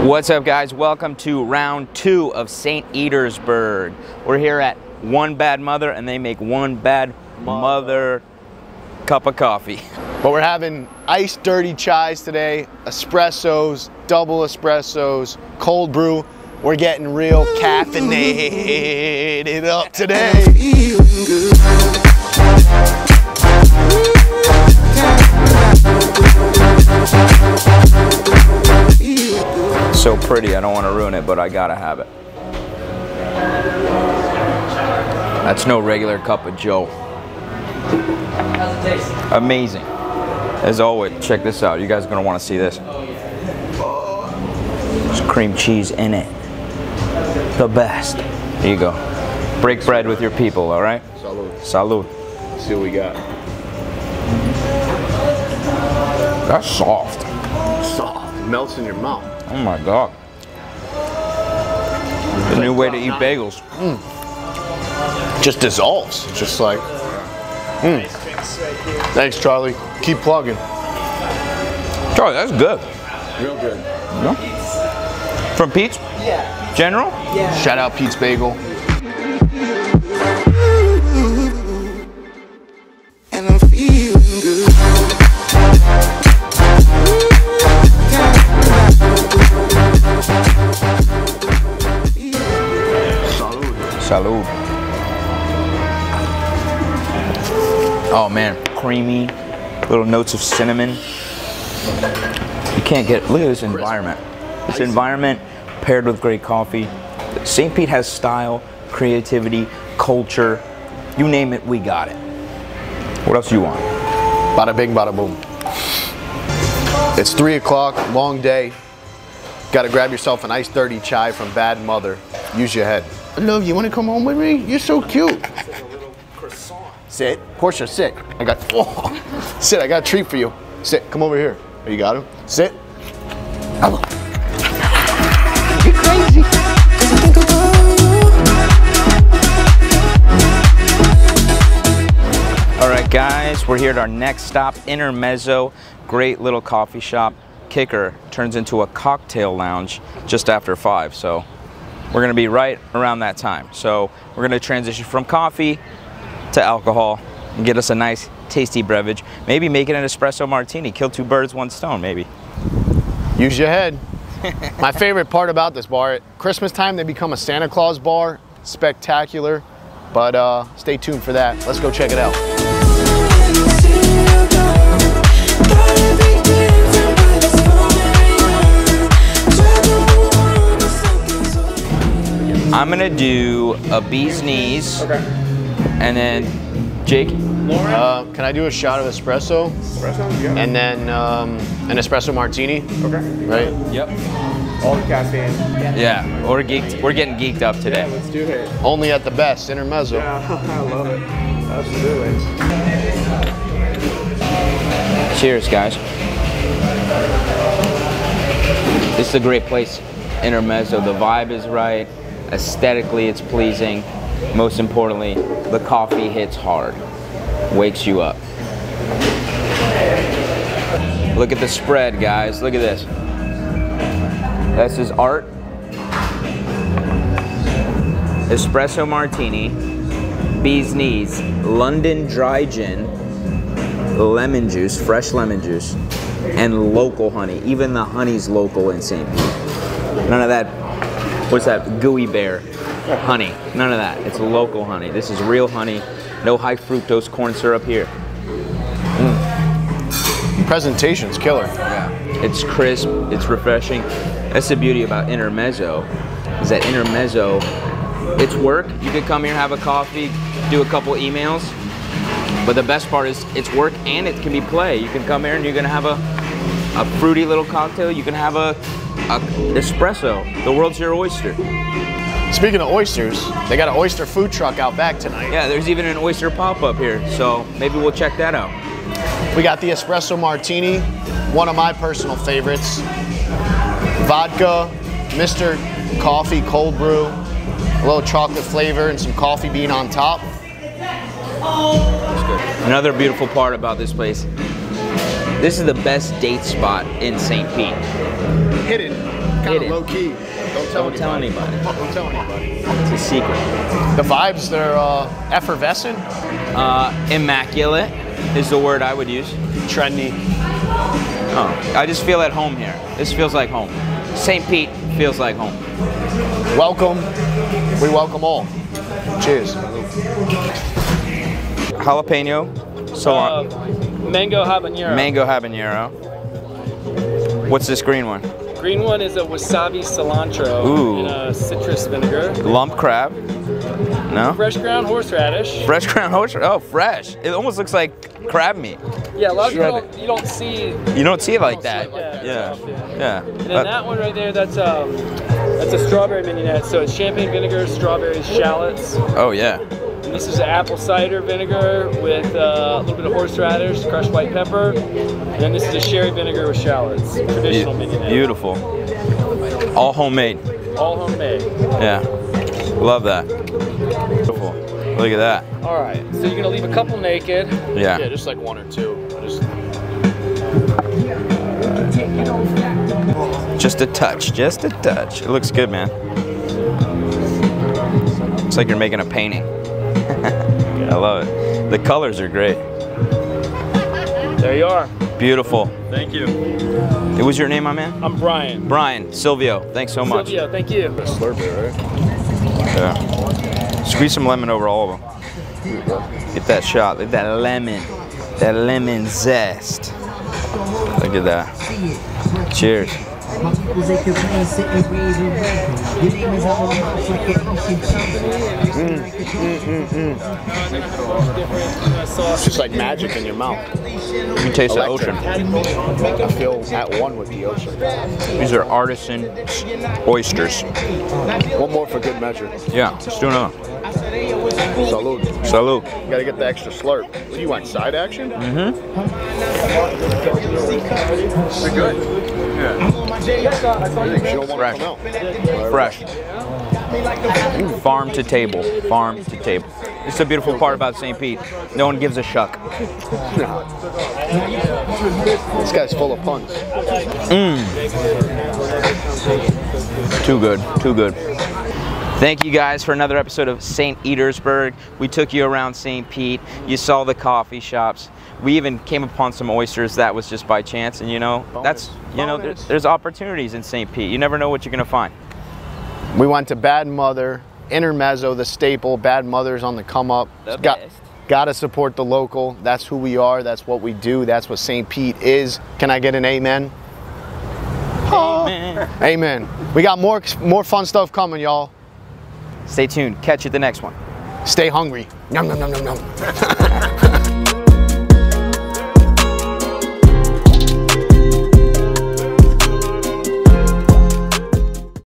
What's up, guys? Welcome to round 2 of St. Eatersburg. We're here at One Bad Mother, and they make one bad mother cup of coffee. But we're having iced dirty chais today, espressos, double espressos, cold brew. We're getting real caffeinated up today. So pretty, I don't want to ruin it, but I gotta have it. That's no regular cup of joe. How's it taste? Amazing. As always, check this out. You guys are gonna want to see this. There's cream cheese in it. The best. Here you go. Break bread with your people, all right? Salud. Salud. Let's see what we got. That's soft. Soft. Melts in your mouth. Oh my God. The new way to eat bagels. Just dissolves. Just like. Thanks, Charlie. Keep plugging. Charlie, that's good. Real good. No? From Pete's? Yeah. General? Yeah. Shout out Pete's Bagel. And I'm feeling good. Salud. Oh man, creamy, little notes of cinnamon. You can't get, look at this environment. This environment paired with great coffee. St. Pete has style, creativity, culture. You name it, we got it. What else do you want? Bada bing, bada boom. It's 3 o'clock, long day. Gotta grab yourself an iced dirty chai from Bad Mother. Use your head. I love you. Wanna come home with me? You're so cute. Sit. Portia, sit. Sit, I got a treat for you. Sit, come over here. Oh, you got him? Sit. You're crazy. All right, guys, we're here at our next stop, Intermezzo. Great little coffee shop. Kicker turns into a cocktail lounge just after 5, so we're gonna be right around that time. So we're gonna transition from coffee to alcohol and get us a nice, tasty beverage. Maybe make it an espresso martini. Kill 2 birds, 1 stone, maybe. Use your head. My favorite part about this bar, at Christmas time they become a Santa Claus bar. Spectacular. But stay tuned for that. Let's go check it out. I'm gonna do a bee's knees. Okay. And then, Jake? Can I do a shot of espresso? Espresso? Yeah. And then an espresso martini? Okay. Right? Yep. All the caffeine. Yeah, we're geeked. We're getting geeked up today. Yeah, let's do it. Only at the best, Intermezzo. Yeah, I love it. Absolutely. Cheers, guys. This is a great place, Intermezzo. The vibe is right. Aesthetically, it's pleasing. Most importantly, the coffee hits hard. Wakes you up. Look at the spread, guys. Look at this. This is art. Espresso martini, bee's knees, London dry gin, lemon juice, fresh lemon juice, and local honey. Even the honey's local in St. Pete. None of that, what's that, gooey bear honey. None of that. It's local honey. This is real honey. No high fructose corn syrup here. Presentation's killer. Yeah. It's crisp, it's refreshing. That's the beauty about Intermezzo, is that Intermezzo, it's work. You could come here, have a coffee, do a couple emails, but the best part is it's work and it can be play. You can come here and you're gonna have a fruity little cocktail. You can have a espresso. The world's your oyster. Speaking of oysters, they got an oyster food truck out back tonight. Yeah, there's even an oyster pop-up here, so maybe we'll check that out. We got the espresso martini, one of my personal favorites. Vodka, Mr. Coffee cold brew, a little chocolate flavor and some coffee bean on top. That's good. Another beautiful part about this place, this is the best date spot in St. Pete. Hidden. hidden. Low key. Don't tell anybody. Don't tell anybody. It's a secret. The vibes, they're effervescent. Immaculate is the word I would use. Trendy. Oh, I just feel at home here. This feels like home. St. Pete feels like home. Welcome. We welcome all. Cheers. Jalapeno. Mango habanero. Mango habanero. What's this green one? Green one is a wasabi cilantro Ooh. in a citrus vinegar. Lump crab. No? Fresh ground horseradish. Fresh ground horseradish. Oh, fresh. It almost looks like crab meat. Yeah, a lot of you don't see. You don't see it like that. Yeah. Yeah. And then that one right there, that's a strawberry mignonette. So it's champagne vinegar, strawberries, shallots. Oh yeah. And this is apple cider vinegar with a little bit of horseradish, crushed white pepper. And then this is a sherry vinegar with shallots. Traditional mignonette. Beautiful. All homemade. All homemade. Yeah. Love that. Beautiful. Look at that. All right. So you're gonna leave a couple naked. Yeah. Yeah, just like one or two. Just a touch. Just a touch. It looks good, man. It's like you're making a painting. I love it. The colors are great. There you are. Beautiful. Thank you. What was your name, my man? I'm Brian. Brian. Silvio. Thanks so much. Silvio, thank you. Slurp it, right? Yeah. Squeeze some lemon over all of them. Get that shot. Look at that lemon. That lemon zest. Look at that. Cheers. It's just like magic in your mouth. You taste the ocean. I feel at one with the ocean. These are artisan oysters. One more for good measure. Yeah, let's do another. Salud. Salud. Gotta get the extra slurp. What do you want, side action? Mm-hmm. They're good. Yeah. Fresh. Farm to table. Farm to table. It's the beautiful part about St. Pete. No one gives a shuck. This guy's full of puns. Too good. Too good. Thank you guys for another episode of St. Eatersburg. We took you around St. Pete. You saw the coffee shops. We even came upon some oysters that was just by chance, and you know, that's, you know, there's opportunities in St. Pete. You never know what you're gonna find. We went to Bad Mother, Intermezzo, the staple. Bad Mother's on the come up. Gotta support the local. That's who we are. That's what we do. That's what St. Pete is. Can I get an amen? Amen. Amen. We got more fun stuff coming, y'all. Stay tuned. Catch you at the next one. Stay hungry. Yum, yum, yum, yum, yum.